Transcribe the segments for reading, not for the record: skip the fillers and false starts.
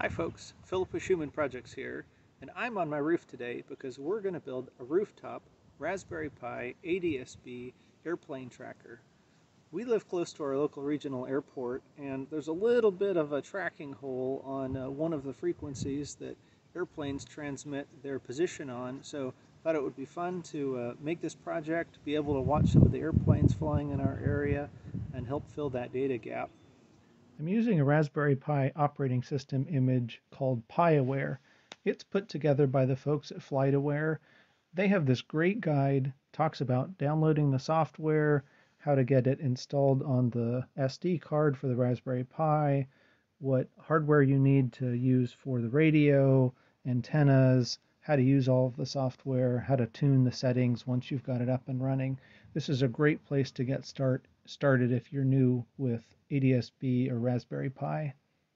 Hi folks, Philippa Schumann Projects here, and I'm on my roof today because we're going to build a rooftop Raspberry Pi ADSB airplane tracker. We live close to our local regional airport, and there's a little bit of a tracking hole on one of the frequencies that airplanes transmit their position on, so I thought it would be fun to make this project, be able to watch some of the airplanes flying in our area, and help fill that data gap. I'm using a Raspberry Pi operating system image called PiAware. It's put together by the folks at FlightAware. They have this great guide, talks about downloading the software, how to get it installed on the SD card for the Raspberry Pi, what hardware you need to use for the radio, antennas, how to use all of the software, how to tune the settings once you've got it up and running. This is a great place to get started if you're new with ADSB or Raspberry Pi.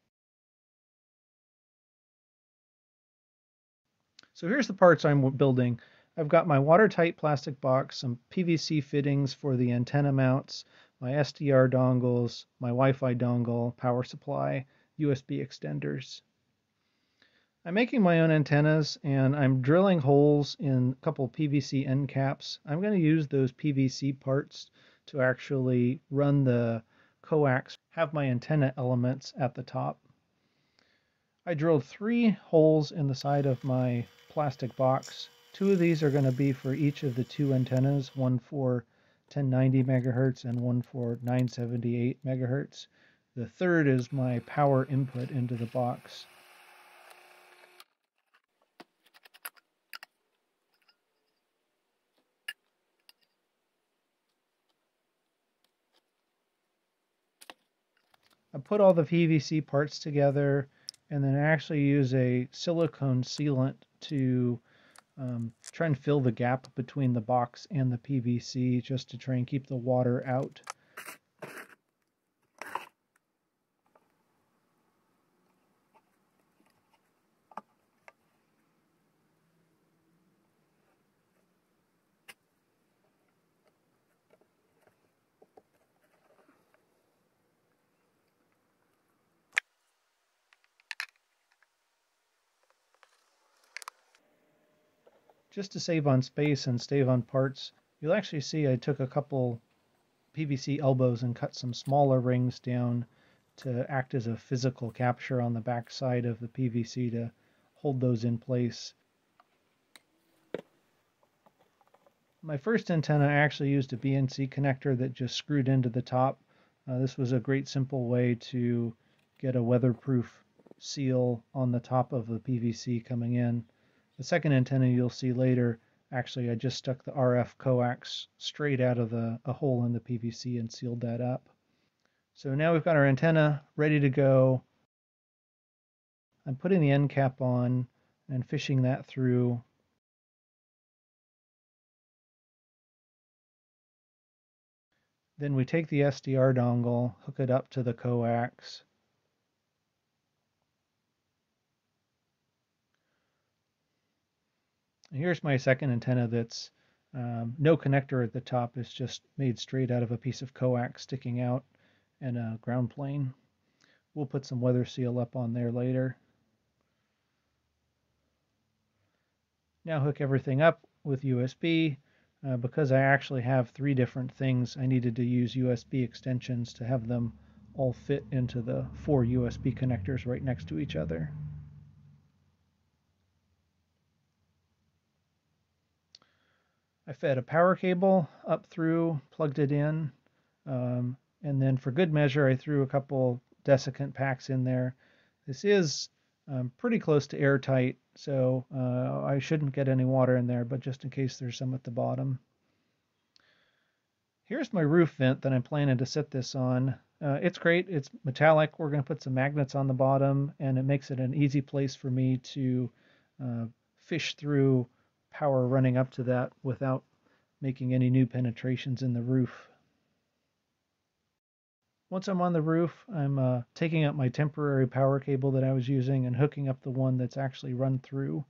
So here's the parts I'm building. I've got my watertight plastic box, some PVC fittings for the antenna mounts, my SDR dongles, my Wi-Fi dongle, power supply, USB extenders. I'm making my own antennas and I'm drilling holes in a couple PVC end caps. I'm going to use those PVC parts to actually run the coax, have my antenna elements at the top. I drilled 3 holes in the side of my plastic box. 2 of these are going to be for each of the 2 antennas, one for 1090 megahertz and one for 978 megahertz. The third is my power input into the box. I put all the PVC parts together and then I actually use a silicone sealant to try and fill the gap between the box and the PVC just to try and keep the water out. Just to save on space and save on parts, you'll actually see I took a couple PVC elbows and cut some smaller rings down to act as a physical capture on the back side of the PVC to hold those in place. My first antenna I actually used a BNC connector that just screwed into the top. This was a great simple way to get a weatherproof seal on the top of the PVC coming in. The second antenna you'll see later, actually I just stuck the RF coax straight out of a hole in the PVC and sealed that up. So now we've got our antenna ready to go. I'm putting the end cap on and fishing that through. Then we take the SDR dongle, hook it up to the coax. Here's my second antenna that's no connector at the top. It's just made straight out of a piece of coax sticking out and a ground plane. We'll put some weather seal up on there later. Now hook everything up with USB. Because I actually have 3 different things, I needed to use USB extensions to have them all fit into the 4 USB connectors right next to each other. I fed a power cable up through, plugged it in, and then for good measure I threw a couple desiccant packs in there. This is pretty close to airtight, so I shouldn't get any water in there, but just in case there's some at the bottom. Here's my roof vent that I'm planning to set this on. It's great, it's metallic. We're going to put some magnets on the bottom, and it makes it an easy place for me to fish through power running up to that without making any new penetrations in the roof. Once I'm on the roof, I'm taking out my temporary power cable that I was using and hooking up the one that's actually run through.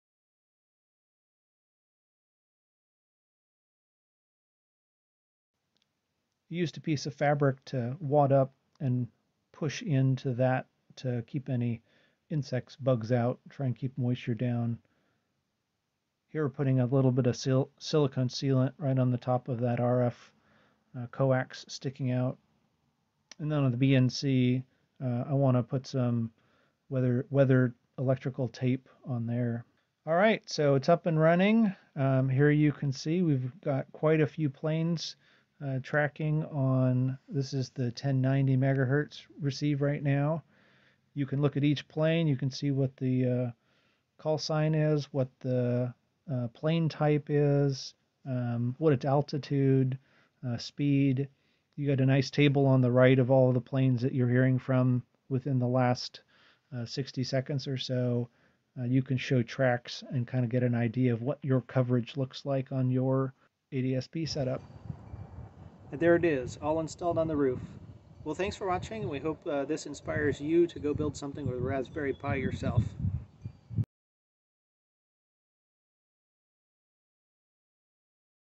I used a piece of fabric to wad up and push into that to keep any insects, bugs out, try and keep moisture down. Here we're putting a little bit of silicone sealant right on the top of that RF coax sticking out. And then on the BNC, I want to put some weathered electrical tape on there. All right, so it's up and running. Here you can see we've got quite a few planes tracking on, this is the 1090 megahertz receive right now. You can look at each plane, you can see what the call sign is, what the plane type is, what its altitude, speed. You got a nice table on the right of all the planes that you're hearing from within the last 60 seconds or so. You can show tracks and kind of get an idea of what your coverage looks like on your ADSB setup. And there it is, all installed on the roof. Well, thanks for watching, and we hope this inspires you to go build something with a Raspberry Pi yourself.